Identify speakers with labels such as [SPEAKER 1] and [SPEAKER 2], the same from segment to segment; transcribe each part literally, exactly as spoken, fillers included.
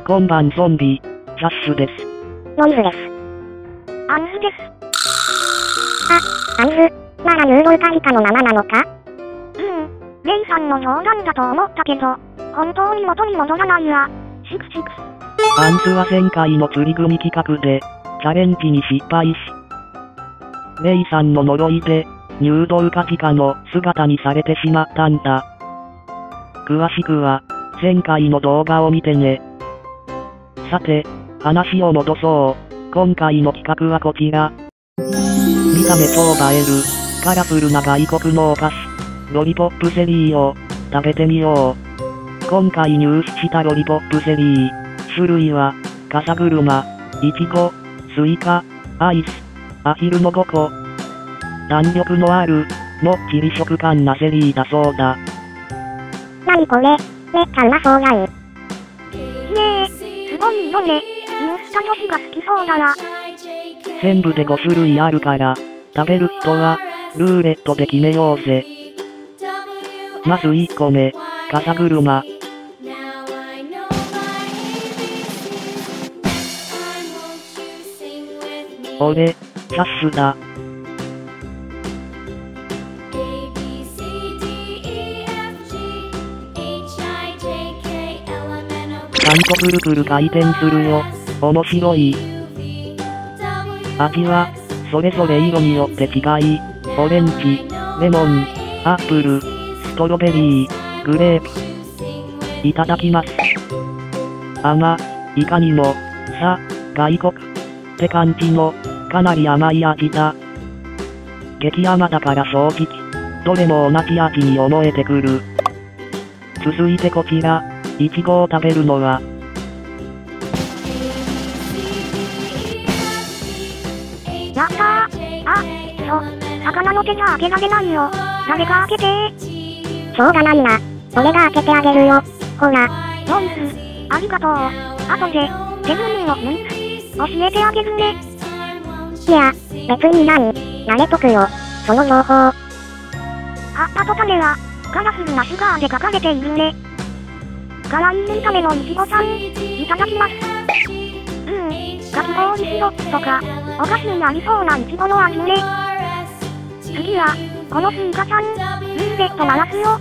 [SPEAKER 1] こんばんゾンビ、キャッシュです。
[SPEAKER 2] ノイズです。アンズです。あ、アンズ、なら誘導会かのままなのか？うーん、レイさんの冗談だと思ったけど、本当に元に戻らないや。シクシク。
[SPEAKER 1] アンズは前回の釣り組企画で、チャレンジに失敗し、レイさんの呪いで、入道カティカの姿にされてしまったんだ。詳しくは、前回の動画を見てね。さて、話を戻そう。今回の企画はこちら。見た目超映える、カラフルな外国のお菓子、ロリポップゼリーを食べてみよう。今回入手したロリポップゼリー、種類は、笠車、いちご、スイカ、アイス、アヒルのごこ。弾力のある、もっちり食感なゼリーだそうだ。
[SPEAKER 2] なにこれ、めっちゃうまそうやん。ねえ、すごい色ね。インスタ女子が好きそうだわ。
[SPEAKER 1] 全部でご種類あるから、食べる人は、ルーレットで決めようぜ。まずいっこめ、笠車。俺、キャッシュだ。ちゃんとプルプル回転するよ。面白い。味は、それぞれ色によって違い、オレンジ、レモン、アップル、ストロベリー、グレープ。いただきます。甘、いかにも、さ、外国。って感じの、かなり甘い味だ。激甘だから正直、どれも同じ味に思えてくる。続いてこちら。いちごを食べるのは、
[SPEAKER 2] やったー。あ、そ、魚の手じゃ開けられないよ。誰が開けてー。しょうがないな。俺が開けてあげるよ。ほら。ノイズ、ありがとう。後で、手順を抜いて、教えてあげるね。いや、別にない。慣れとくよ。その情報。葉っぱと種は、カラフルなシュガーで書かれているね。かわいい見た目のいちごちゃん、いただきます。うーん、かき氷シロップとか、お菓子にありそうないちごの味ね。次は、このスイカちゃん、ルーレット回すよ。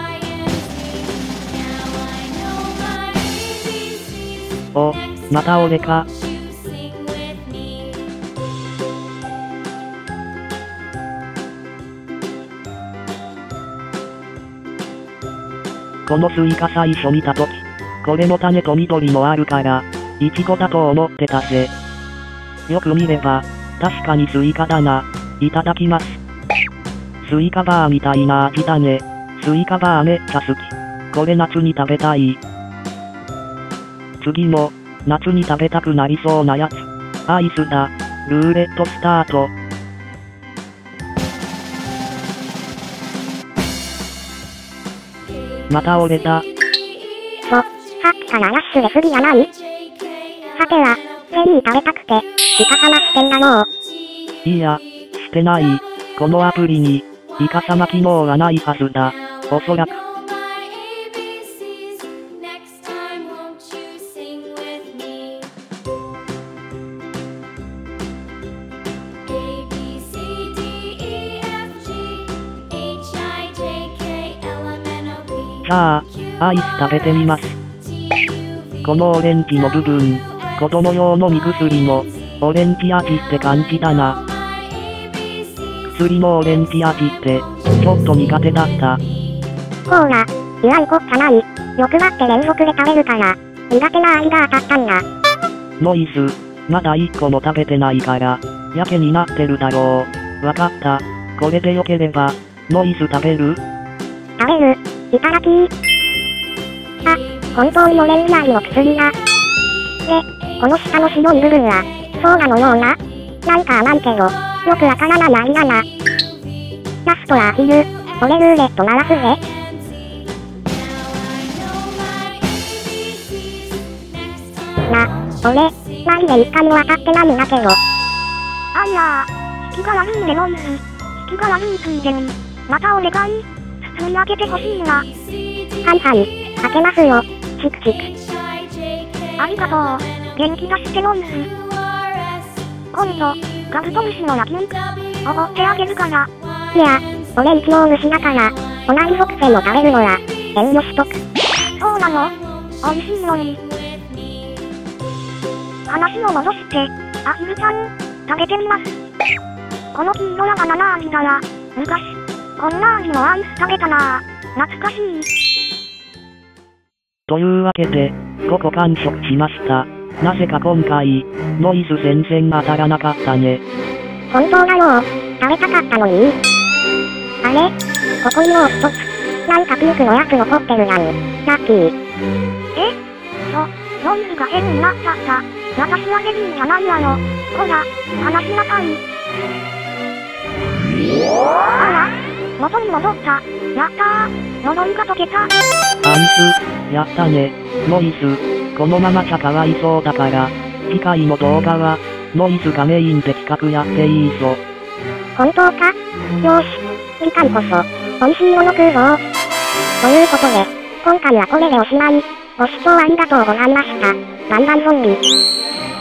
[SPEAKER 1] お、また俺か。このスイカ最初見たとき、これの種と緑もあるから、イチゴだと思ってたぜ。よく見れば、確かにスイカだな。いただきます。スイカバーみたいな味だね。スイカバーめっちゃ好き。これ夏に食べたい。次も、夏に食べたくなりそうなやつ。アイスだ。ルーレットスタート。また俺だ。
[SPEAKER 2] そ、さっきからラッシュですぎやない？さては、ゼリー食べたくて、イカサマしてんだろう。
[SPEAKER 1] いや、してない。このアプリに、イカサマ機能はないはずだ。おそらく。さあ、アイス食べてみます。このオレンジの部分、子供用の身薬の、オレンジ味って感じだな。薬のオレンジ味って、ちょっと苦手だった。
[SPEAKER 2] ほら、言わんこっちゃない。欲張って連続で食べるから、苦手な味が当たったんだ。
[SPEAKER 1] ノイズ、まだいっこも食べてないから、やけになってるだろう。わかった。これでよければ、ノイズ食べる？
[SPEAKER 2] 食べる。いただきー。あ、本当にオレンジ味の薬だ。で、この下の白い部分は、ソーダのような、なんか甘いけど、よくわからない味だな。ラストはアヒル。俺ルーレット回すぜ。な、俺、マジで一回も当たってないんだけど。あいやー、引きが悪いねノイズ。引きが悪いついでに、またお願い。普通に開けてほしいな。はいはい、開けますよ。チクチク。 ありがとう。元気出してノイズ。今度、カブトムシの焼肉、おごってあげるから。いや、俺一応虫だから、同じ属性を食べるのは、遠慮しとく。そうなの？美味しいのに。話を戻して、アヒルちゃん、食べてみます。この黄色やバナナ味なら、昔、こんな味のアイス食べたなぁ。懐かしい。
[SPEAKER 1] というわけで、ごこ完食しました。なぜか今回、ノイズ全然当たらなかったね。
[SPEAKER 2] 本当だよ。食べたかったのに。あれ？ここにもう一つ。なんかピンクのやつ残ってるやん。ラッキー。え？そ、ノイズが変になっちゃった。私はヘビーじゃないやろ。ほら、話しなさい。あら、元に戻った。やったー。呪いが解けた。
[SPEAKER 1] アンス、やったね。ノイズ、このままじゃかわいそうだから、次回の動画は、ノイズがメインで企画やっていいぞ。
[SPEAKER 2] 本当か？よーし。次回こそ、美味しいもの食うぞ。ということで、今回はこれでおしまい。ご視聴ありがとうございました。バンバンゾンビ。